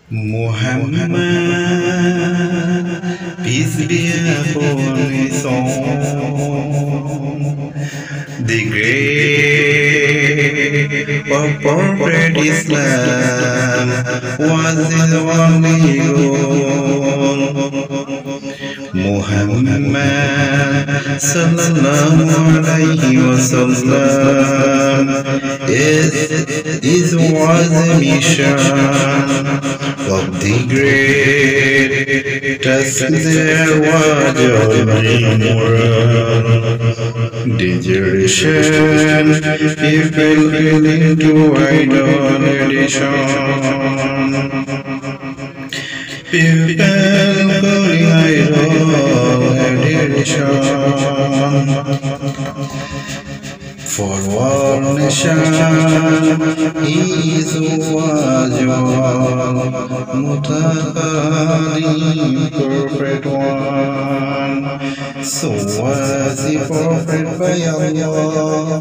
Muhammad, peace be upon his own. The great corporate Islam was his only goal. Muhammad sallallahu alayhi wa sallam was a mission of the greatest there was only moral degeneration he fell into idolatry. People calling idolatry for one nation is wajib mutaqadim perfect one. So was the prophet by Allah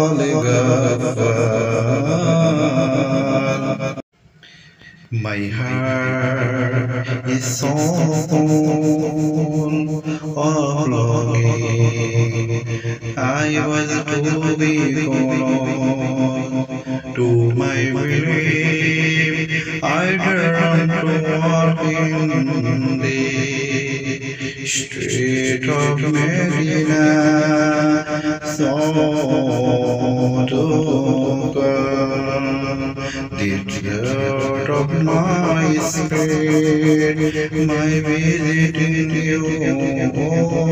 al-Ghaffar. My heart is so full of longing. I was to be called to my grave. I turned toward in the street of Medina, so to the Lord of my spirit, my visit in you, O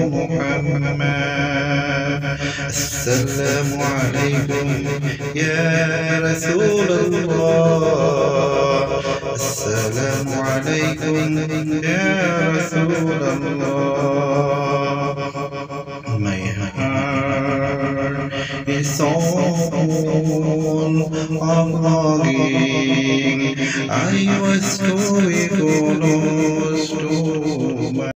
Muhammad. Assalamu alaikum, Ya Rasulullah. Assalamu alaikum, Ya Rasulullah. My heart is so full of longing. I was to be called